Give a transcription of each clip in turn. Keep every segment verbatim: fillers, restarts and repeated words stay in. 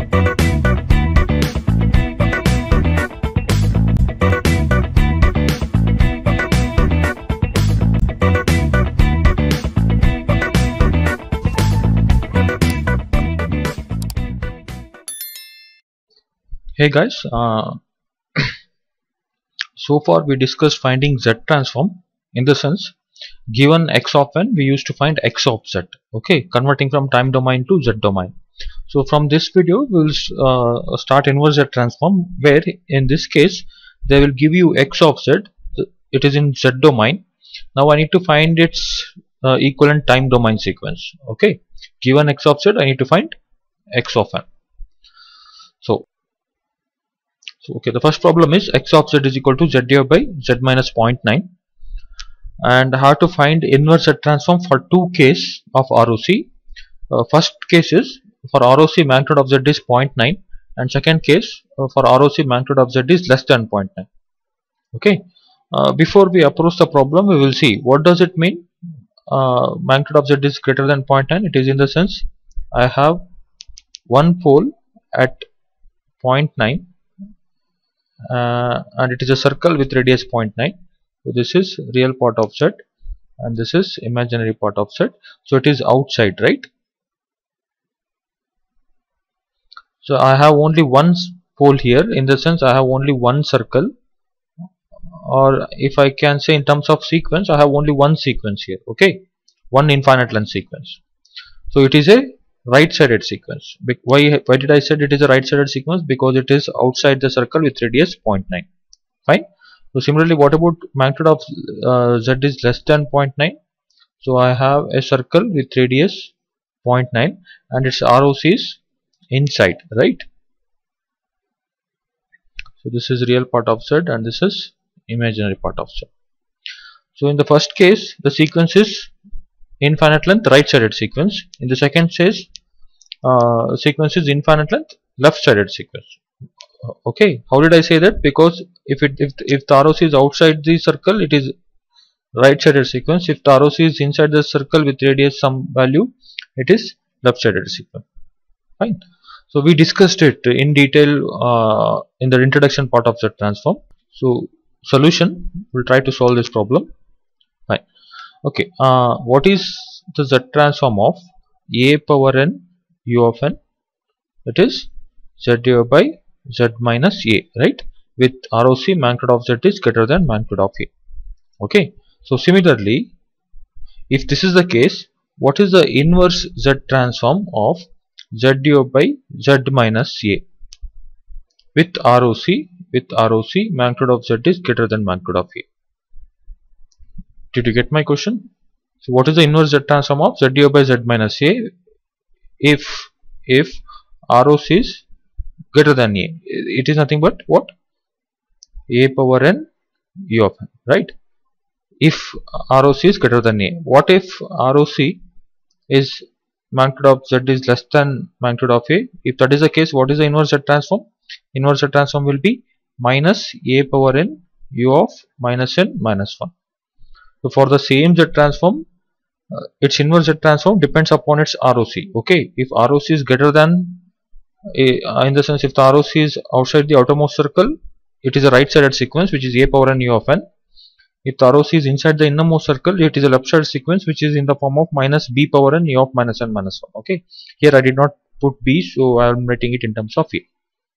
Hey guys, uh, so far we discussed finding Z transform. In the sense, given x of n, we used to find x of z. Okay, converting from time domain to z domain. So from this video, we will uh, start inverse Z transform, where in this case they will give you x of z. It is in z domain. Now I need to find its uh, equivalent time domain sequence. Okay, given x of z, I need to find x of n. So. So, okay, the first problem is x of z is equal to z divided by z minus zero point nine, and how to find inverse Z transform for two cases of R O C. Uh, first case is for R O C magnitude of z is zero point nine, and second case uh, for R O C magnitude of z is less than zero point nine. Okay, uh, before we approach the problem, we will see what does it mean. Uh, magnitude of z is greater than zero point nine. It is in the sense I have one pole at zero point nine. Uh, and it is a circle with radius zero point nine. So this is real part of Z and this is imaginary part of Z. So it is outside, right? So I have only one pole here, in the sense I have only one circle, or if I can say in terms of sequence, I have only one sequence here. Okay, one infinite length sequence. So it is a right-sided sequence. Why, why did I say it is a right-sided sequence? Because it is outside the circle with radius zero point nine. Fine. So similarly, what about magnitude of uh, z is less than zero point nine? So I have a circle with radius zero point nine and its R O C is inside, right? So this is real part of z and this is imaginary part of z. So in the first case, the sequence is infinite length right-sided sequence. In the second case, uh, sequence is infinite length left-sided sequence. Okay, how did I say that? Because if it if if the R O C is outside the circle, it is right-sided sequence. If the R O C is inside the circle with radius some value, it is left-sided sequence. Fine. So we discussed it in detail uh, in the introduction part of Z transform. So solution, we'll try to solve this problem. Fine. Okay, uh, what is the Z transform of a power n u of n? It is z divided by z minus a, right? With R O C magnitude of z is greater than magnitude of a. Okay, so similarly, if this is the case, what is the inverse Z transform of z divided by z minus a with R O C with R O C magnitude of z is greater than magnitude of a? Did you get my question? So what is the inverse Z transform of z divided by z minus a if if R O C is greater than a? It is nothing but what? A power n u of n, right? If R O C is greater than a, what if R O C is magnitude of z is less than magnitude of a? If that is the case, what is the inverse Z transform? Inverse Z transform will be minus a power n u of minus n minus one. So for the same Z transform, uh, its inverse Z transform depends upon its R O C. Okay, if R O C is greater than a, uh, in the sense if the R O C is outside the outermost circle, it is a right-sided sequence which is a power n u of n. If the R O C is inside the innermost circle, it is a left-sided sequence which is in the form of minus b power n u of minus n minus one. Okay, here I did not put b, so I am writing it in terms of a.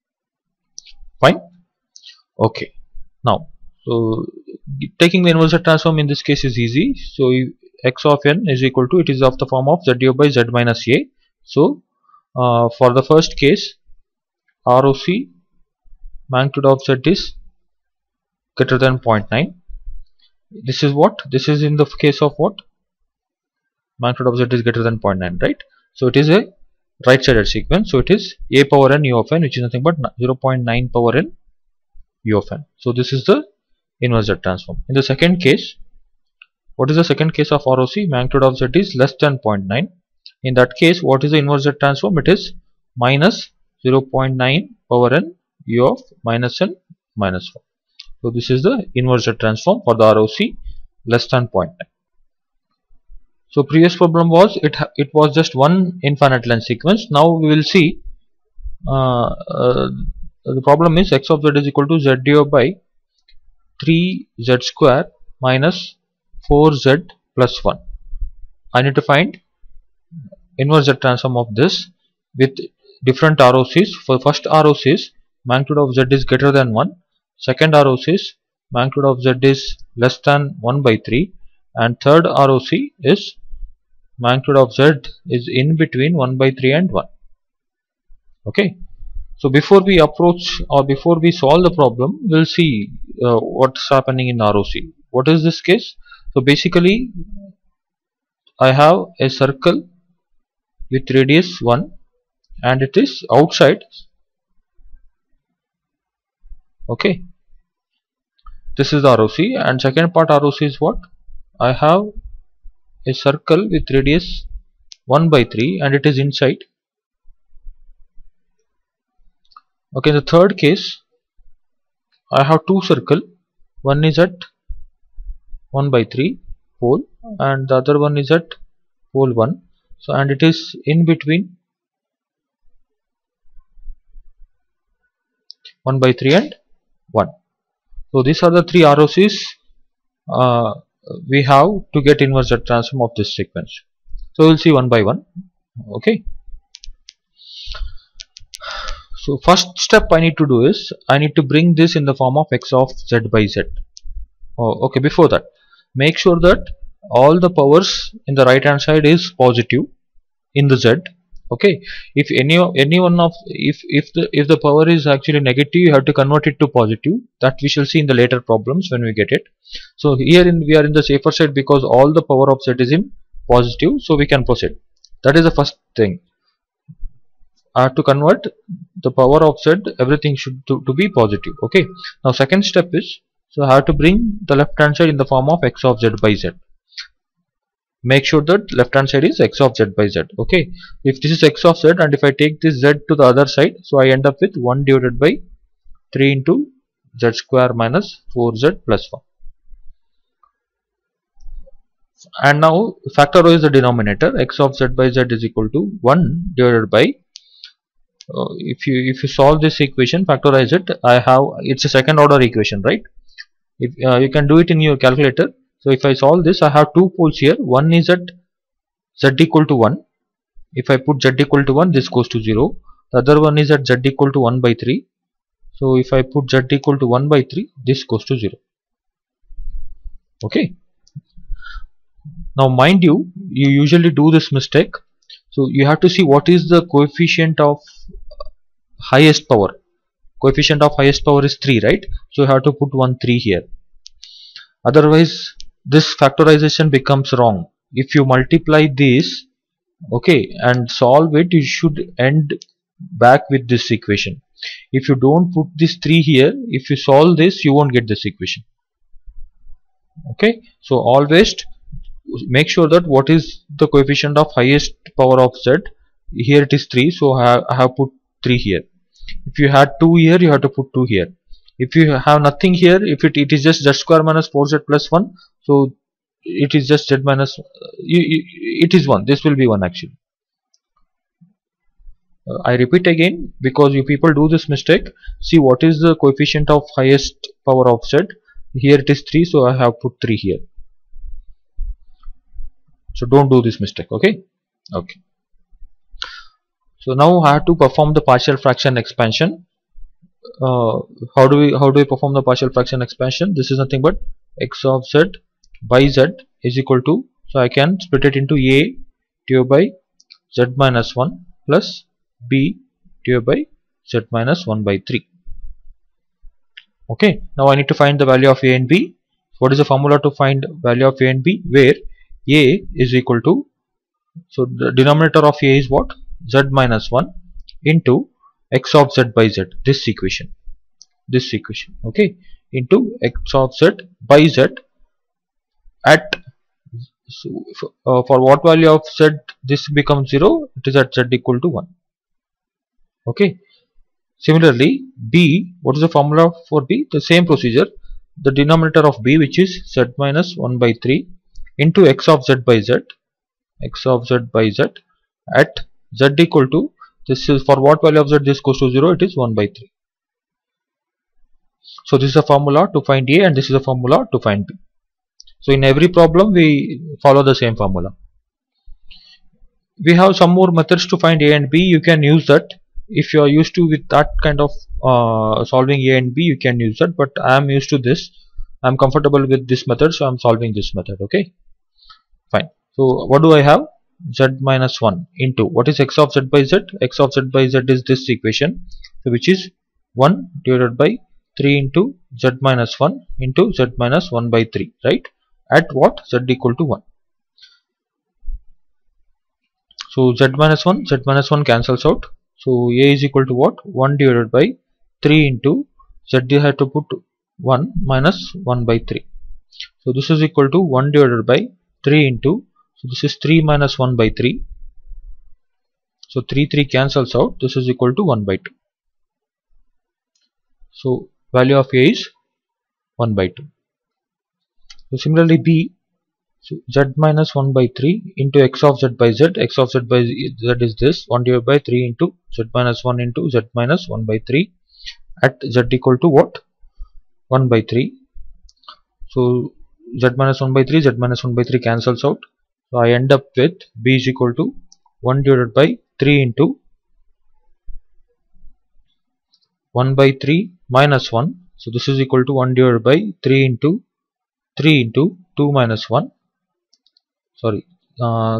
Fine. Okay, now so taking the inverse Z transform in this case is easy. So x of n is equal to, it is of the form of z divided by z minus a. So uh, for the first case, R O C magnitude of z is greater than zero point nine. This is what? This is in the case of what? Magnitude of z is greater than zero point nine, right? So it is a right-sided sequence. So it is a power n u of n, which is nothing but zero point nine power n u of n. So this is the inverse Z transform. In the second case, what is the second case of R O C? Magnitude of z is less than zero point nine. In that case, what is the inverse Z transform? It is minus zero point nine power n u of minus n minus one. So this is the inverse Z transform for the R O C less than zero point nine. So previous problem was it it was just one infinite length sequence. Now we will see uh, uh, the problem is x of z is equal to z divided by three z square minus four z plus one. I need to find inverse Z transform of this with different R O Cs. For first R O Cs, magnitude of Z is greater than one. Second R O Cs, magnitude of Z is less than one by three. And third R O C is magnitude of Z is in between one by three and one. Okay. So before we approach or before we solve the problem, we'll see uh, what's happening in R O C. What is this case? So basically, I have a circle with radius one and it is outside. Okay, this is the R O C, and second part R O C is what? I have a circle with radius one by three and it is inside. Okay, in the third case I have two circle, one is at one by three pole and the other one is at pole one. So and it is in between one by three and one. So these are the three R O Cs uh, we have to get inverse Z transform of this sequence. So we'll see one by one. Okay. So first step I need to do is I need to bring this in the form of x of z by z. Oh, okay. Before that, make sure that all the powers in the right hand side is positive in the z. Okay, if any any one of if if the if the power is actually negative, you have to convert it to positive. That we shall see in the later problems when we get it. So here in we are in the safer side because all the power of z is in positive, so we can proceed. That is the first thing. I have to convert the power of z, everything should to, to be positive. Okay, now second step is, so I have to bring the left hand side in the form of x of z by z. Make sure that left hand side is x of z by z. Okay, if this is x of z and if I take this z to the other side, so I end up with one divided by three into z square minus four z plus one. And now factorize the denominator. X of z by z is equal to one divided by uh, if you if you solve this equation, factorize it, I have, it's a second order equation, right? If uh, you can do it in your calculator. So if I solve this, I have two poles here. One is at z equal to one. If I put z equal to one, this goes to zero. The other one is at z equal to one by three. So if I put z equal to one by three, this goes to zero. Okay. Now mind you, you usually do this mistake. So you have to see what is the coefficient of highest power. Coefficient of highest power is three, right? So you have to put one three here. Otherwise, this factorization becomes wrong. If you multiply this, okay, and solve it, you should end back with this equation. If you don't put this three here, if you solve this, you won't get this equation. Okay, so always make sure that what is the coefficient of highest power of z. Here it is three, so I have, I have put three here. If you had two here, you have to put two here. If you have nothing here, if it, it is just z square minus four z plus one, so it is just z minus, you, you, it is one, this will be one actually. uh, I repeat again, because you people do this mistake. See what is the coefficient of highest power of z. Here it is three, so I have put three here. So don't do this mistake. Okay. Okay. So now I have to perform the partial fraction expansion. Uh, how do we how do we perform the partial fraction expansion? This is nothing but x of z by z is equal to, so I can split it into a divided by z minus one plus b divided by z minus one by three. Okay, now I need to find the value of a and b. What is the formula to find value of a and b? Where a is equal to, so the denominator of a is what? Z minus one into x of z by z, this equation, this equation, okay, into x of z by z at, so uh, for what value of z this becomes zero, it is at z equal to one. Okay. Similarly, b, what is the formula for b? The same procedure, the denominator of b, which is z minus one by three into x of z by z, x of z by z at z equal to, This is for what value of z this goes to zero, it is one by three. So this is a formula to find A and this is a formula to find B. So in every problem we follow the same formula. We have some more methods to find A and B. You can use that. If you are used to with that kind of uh, solving A and B, you can use that, but I am used to this. I am comfortable with this method, so I am solving this method. Okay, fine. So what do I have? Z minus one into, what is x of z by z? X of z by z is this equation, so which is one divided by three into z minus one into z minus one by three, right? At what? Z equal to one. So z minus one, z minus one cancels out. So A is equal to what? one divided by three into z, you have to put one minus one by three. So this is equal to one divided by three into, so this is three minus one by three. So three, three cancels out. This is equal to one by two. So value of A is one by two. So similarly B, so z minus one by three into x of z by z. X of z by z is this, one divided by three into z minus one into z minus one by three at z equal to what? one by three. So z minus one by three, z minus one by three cancels out. So I end up with B is equal to one divided by three into one by three minus one. So this is equal to one divided by three into three into two minus one. Sorry, uh,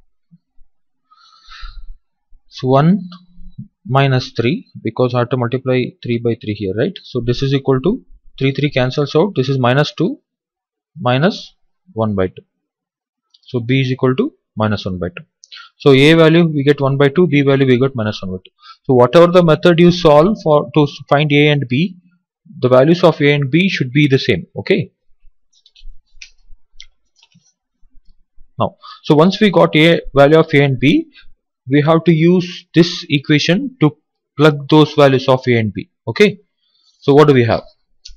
so one minus three, because I have to multiply three by three here, right? So this is equal to three, three cancels out. This is minus two minus one by two. So B is equal to minus one by two. So A value we get one by two, B value we get minus one by two. So whatever the method you solve for to find A and B, the values of A and B should be the same. Okay. Now, so once we got A value of A and B, we have to use this equation to plug those values of A and B. Okay. So what do we have?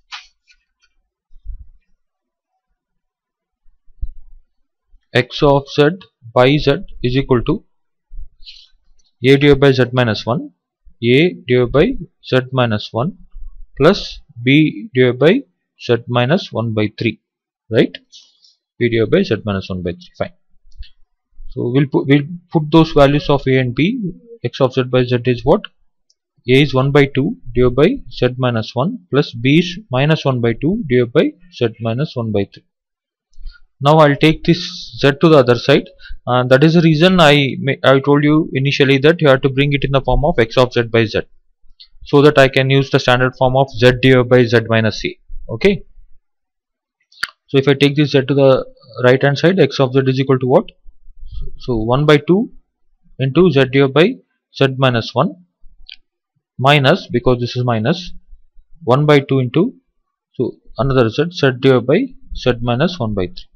X of z by z is equal to A divided by z minus one, A divided by z minus one plus B divided by z minus one by three, right? B divided by z minus one by three. Fine. So we'll put, we'll put those values of A and B. X of z by z is what? A is one by two divided by z minus one plus B is minus one by two divided by z minus one by three. Now I'll take this z to the other side, and that is the reason I I told you initially that you have to bring it in the form of x of z by z, so that I can use the standard form of z divided by z minus a. Okay. So if I take this z to the right hand side, x of z is equal to what? So one by two into z divided by z minus one minus, because this is minus, one by two into, so another z, z divided by z minus one by three.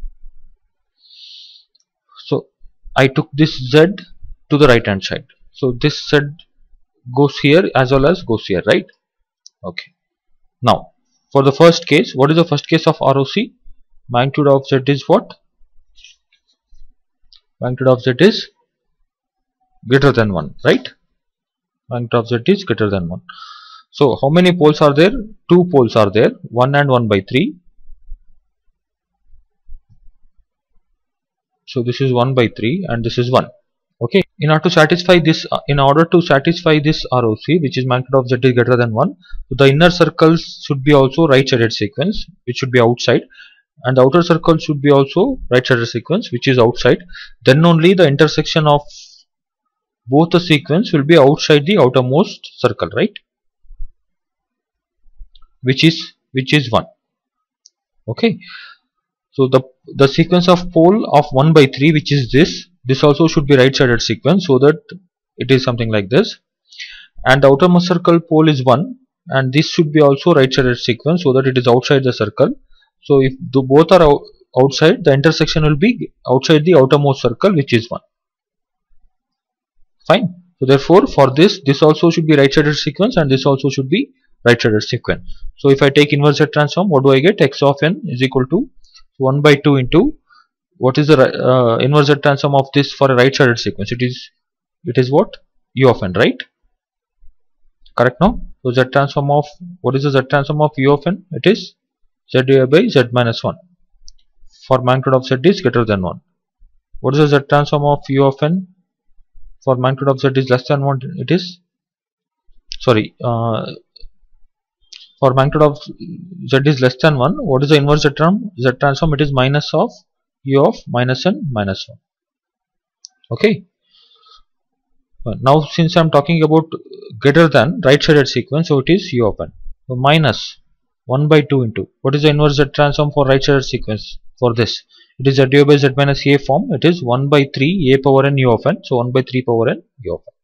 So I took this z to the right hand side. So this z goes here as well as goes here, right? Okay. Now for the first case, what is the first case of R O C? Magnitude of z is what? Magnitude of z is greater than one, right? Magnitude of z is greater than one. So how many poles are there? Two poles are there, one and one by three. So this is one by three and this is one. Okay. In order to satisfy this, uh, in order to satisfy this R O C, which is magnitude of z is greater than one, so the inner circles should be also right-sided sequence, which should be outside, and the outer circle should be also right-sided sequence, which is outside. Then only the intersection of both the sequence will be outside the outermost circle, right? Which is which is one. Okay. So the the sequence of pole of one by three, which is this, this also should be right-sided sequence, so that it is something like this. And the outermost circle pole is one, and this should be also right-sided sequence, so that it is outside the circle. So if the both are out, outside, the intersection will be outside the outermost circle, which is one. Fine. So therefore, for this, this also should be right-sided sequence, and this also should be right-sided sequence. So if I take inverse Z transform, what do I get? X of n is equal to one by two into, what is the uh, inverse Z transform of this for a right-sided sequence? It is it is what? u of n, right? Correct now? So z transform of, what is the z transform of u of n? It is z divided by z minus one for magnitude of z is greater than one. What is the z transform of u of n for magnitude of z is less than one? It is, sorry, uh, for magnitude of z is less than one, what is the inverse z term? Z transform, it is minus of u of minus n minus one. Okay. Uh, now since I am talking about greater than right sided sequence, so it is u of n. So minus one by two into, what is the inverse z transform for right sided sequence for this? It is z divided by z minus a form. It is one by three a power n u of n. So one by three power n u of n.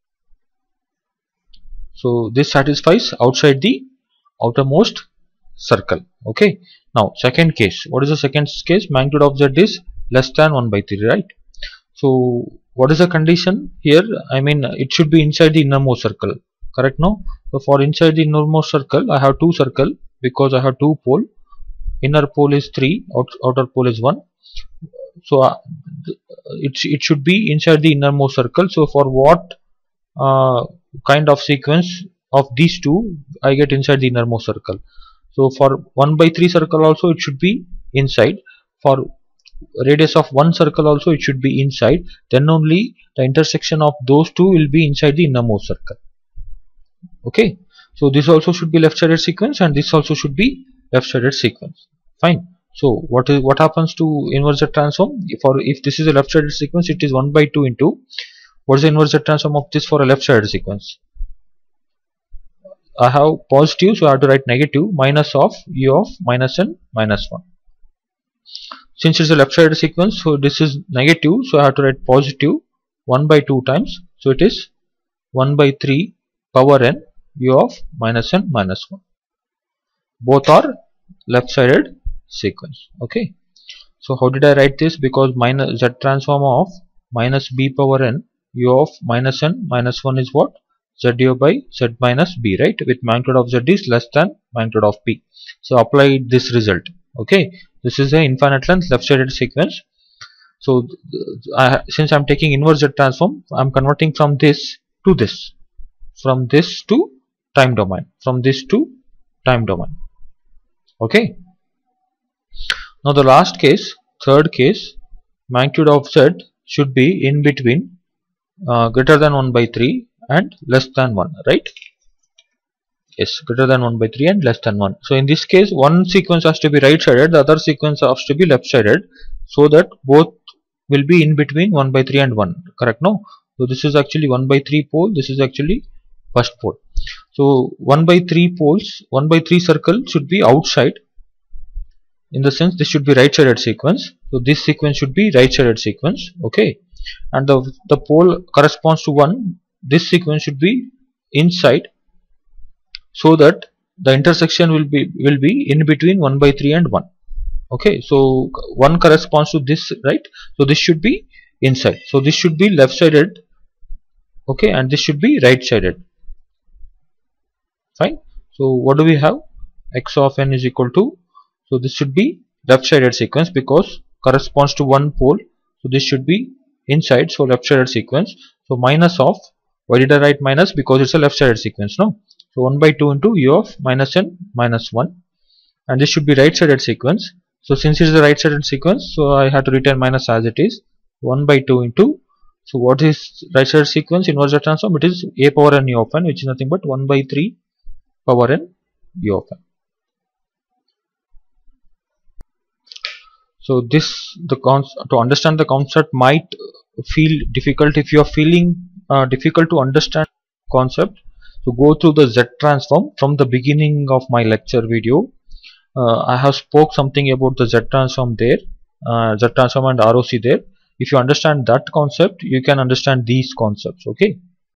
So this satisfies outside the outermost circle. Okay. Now second case, what is the second case? Magnitude of z is less than one by three, right? So what is the condition here? I mean, it should be inside the innermost circle, correct? No. So for inside the innermost circle, I have two circle because I have two pole. Inner pole is three, out, outer pole is one. So uh, it, it should be inside the innermost circle. So for what uh, kind of sequence of these two I get inside the innermost circle? So for one by three circle also it should be inside. For radius of one circle also it should be inside. Then only the intersection of those two will be inside the innermost circle. Okay. So this also should be left sided sequence and this also should be left sided sequence. Fine. So what is what happens to inverse Z transform? For if this is a left sided sequence, it is one by two into, what is the inverse Z transform of this for a left sided sequence? I have positive, so I have to write negative minus of u of minus n minus one. Since it's a left sided sequence, so this is negative, so I have to write positive one by two times, so it is one by three power n u of minus n minus one. Both are left sided sequence. Okay. So how did I write this? Because minus Z transform of minus b power n u of minus n minus one is what? Z divided by Z minus b, right? With magnitude of Z is less than magnitude of p. So apply this result. Okay. This is an infinite length left sided sequence. So I, since I am taking inverse Z transform, I am converting from this to this, from this to time domain, from this to time domain. Okay. Now the last case, third case, magnitude of Z should be in between uh, greater than one by three and less than one, right? Yes, greater than one by three and less than one. So in this case, one sequence has to be right sided, the other sequence has to be left sided, so that both will be in between one by three and one, correct? No. So this is actually one by three pole, this is actually first pole. So one by three poles, one by three circle should be outside. In the sense, this should be right sided sequence. So this sequence should be right sided sequence. Okay. And the, the pole corresponds to one. This sequence should be inside, so that the intersection will be will be in between one by three and one. Okay. So one corresponds to this, right? So this should be inside. So this should be left sided. Okay. And this should be right sided. Fine. So what do we have? X of n is equal to, so this should be left sided sequence because corresponds to one pole. So this should be inside, so left sided sequence. So minus of, why did I write minus? Because it's a left sided sequence, no? So one by two into u of minus n minus one, and this should be right sided sequence. So since it is a right sided sequence, so I have to return minus as it is. one by two into, so what is right sided sequence? Inverse transform, it is a power n u of n, which is nothing but one by three power n u of n. So this, the to understand the concept might feel difficult. If you are feeling uh, difficult to understand concept, so go through the Z transform from the beginning of my lecture video. Uh, I have spoke something about the Z transform there, uh, Z transform and R O C there. If you understand that concept, you can understand these concepts. Okay.